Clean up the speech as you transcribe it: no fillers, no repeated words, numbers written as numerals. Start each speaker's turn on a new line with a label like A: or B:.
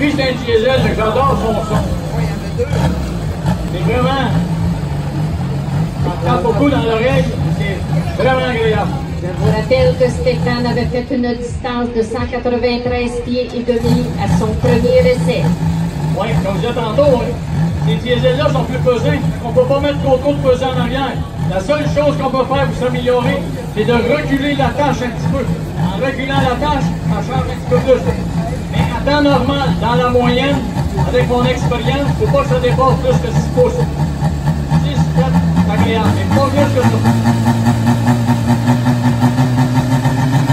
A: lui, c'est un diesel, mais j'adore son son. C'est vraiment... Ça tape beaucoup dans l'oreille, c'est vraiment agréable.
B: Je vous rappelle que Stéphane avait fait une distance de 193 pieds et demi à son premier essai.
A: Oui, comme je disais tantôt, ces diesels-là sont plus pesants. On ne peut pas mettre trop de pesant en arrière. La seule chose qu'on peut faire pour s'améliorer, c'est de reculer la tâche un petit peu. En reculant la tâche, ça change un petit peu plus. Mais à temps normal, dans la moyenne, avec mon expérience, il ne faut pas que ça dépasse plus que 6 pouces. 6, 7, c'est agréable, mais pas plus que ça.